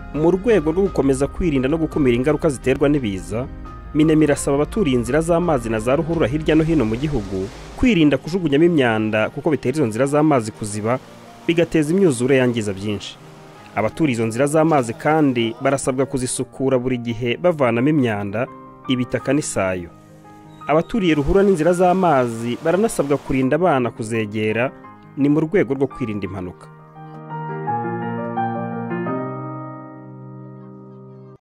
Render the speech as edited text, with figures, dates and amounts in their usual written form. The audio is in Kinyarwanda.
Mu rwego rwo gukomeza kwirinda no gukumira ingaruka ziterwa n'ibiza, Minemi irasaba abaturiye inzira z'amazi na za ruhurura hirya no hino mu gihugu kwirinda kujugunyamo imyanda kuko bitera izo nzira z'amazi kuziba bigateza imyuzure yangiza byinshi. Abaturiye izo nzira z'amazi kandi barasabwa kuzisukura buri gihe bavanamo imyanda, ibitaka n'isayo. Abaturiye ruhurura n'inzira z'amazi baranasabwa kurinda abana kuzegera, ni mu rwego rwo kwirinda impanuka.